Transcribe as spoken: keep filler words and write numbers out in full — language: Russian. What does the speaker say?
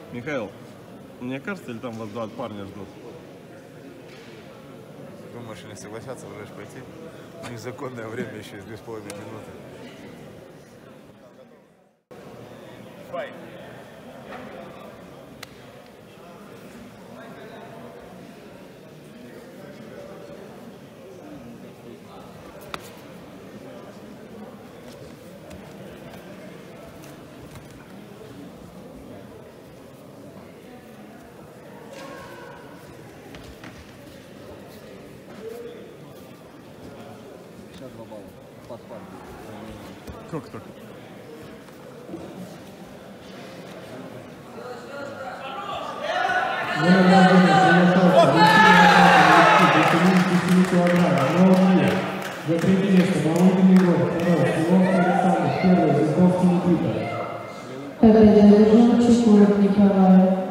Михаил, мне кажется, или там вас два парня ждут? Думаешь, они согласятся уже пойти? У них законное время еще из две с половиной минуты. Fight. два балла. Подпад. Сколько только? За третье место Володин Егор, второй Силовский Александр, первый Зубковский Никита. Победа Лужан, Чекуров Николай.